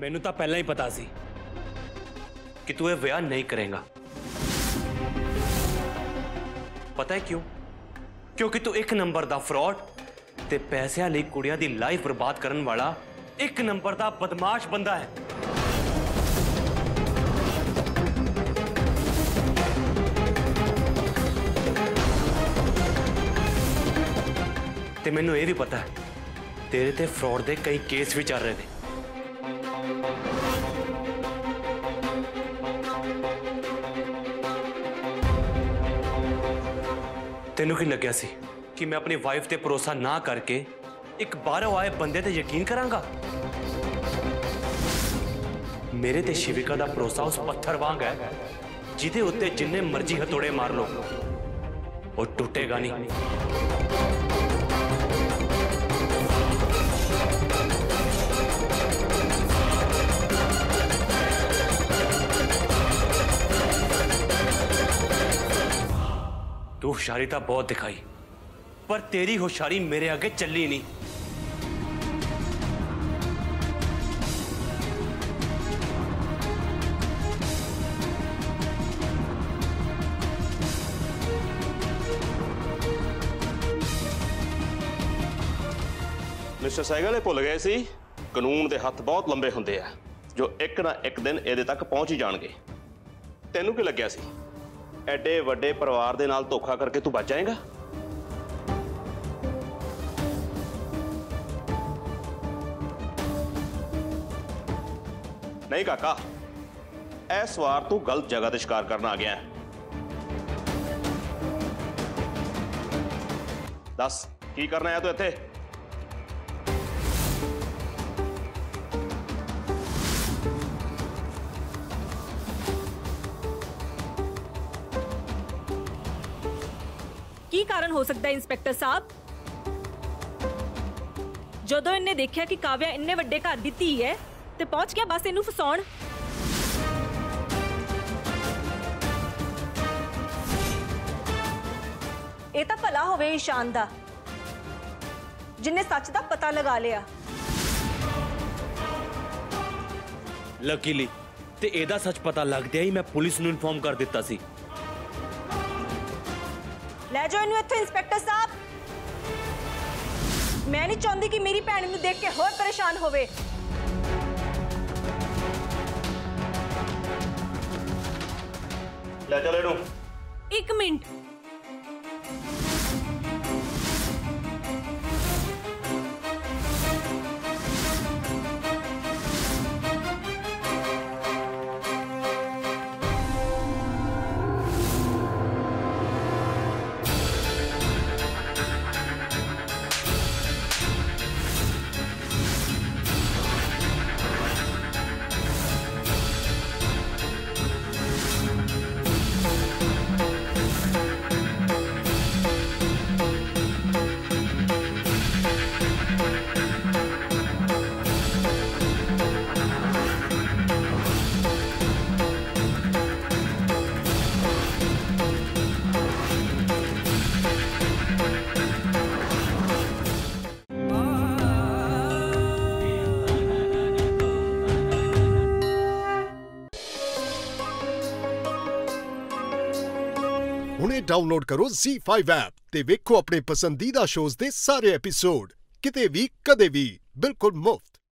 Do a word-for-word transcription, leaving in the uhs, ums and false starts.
मैनू तो पहला ही पता सी कि तू ये विआह नहीं करेगा। पता है क्यों? क्योंकि तू एक नंबर दा फ्रॉड ते पैसों लई कुड़ियां दी लाइफ बर्बाद करने वाला एक नंबर दा बदमाश बंदा है। ते मैनू ये भी पता है तेरे ते फ्रॉड दे कई केस भी चल रहे थे। तेनू की लग्या सी कि मैं अपनी वाइफ ते भरोसा ना करके एक बाहरों आए बंदे ते यकीन करांगा? मेरे ते शिविका दा भरोसा उस पत्थर वांग है जिदे उत्ते जिन्ने मर्जी हथौड़े मार लो वो टूटेगा नहीं। तू होशियारी तो बहुत दिखाई पर तेरी होशियारी मेरे आगे चली नहीं। मिस्टर सहगल भुल गए सी कानून के हथ बहुत लंबे होंदे आ जो एक ना एक दिन इहदे तक पहुंच ही जाणगे। तैनू की लग्या सी एडे वड्डे परिवार दे नाल धोखा करके तू बच जाएगा? नहीं काका, इस वार तू गलत जगह ते शिकार करना आ गया है। दस की करना है तू इत्थे? की कारण हो सकता है इंस्पेक्टर साहब? जदों इन्हें देखा कि काव्या इन्ने वड्डे घर दी धी है ते पहुंच गया बस इनू फसाउण। ये तां भला होवे ईशान दा जिन्ने सच दा पता लगा लिया। लकीली ते एदा सच पता लगदे ही मैं पुलिस नूं इन्फॉर्म कर दिता सी। ले जाओ इनू इत्थे इंस्पेक्टर साहब। मैं नहीं चाहती कि मेरी भैन नूं देख के होर परेशान होवे। ले चल इनू। एक मिनट, ਹੁਣੇ ਡਾਊਨਲੋਡ ਕਰੋ ਜ਼ੀ ਫਾਈਵ ਐਪ ਤੇ ਵੇਖੋ ਆਪਣੇ ਪਸੰਦੀਦਾ ਸ਼ੋਜ਼ ਦੇ ਸਾਰੇ ਐਪੀਸੋਡ ਕਿਤੇ ਵੀ ਕਦੇ ਵੀ ਬਿਲਕੁਲ ਮੁਫਤ।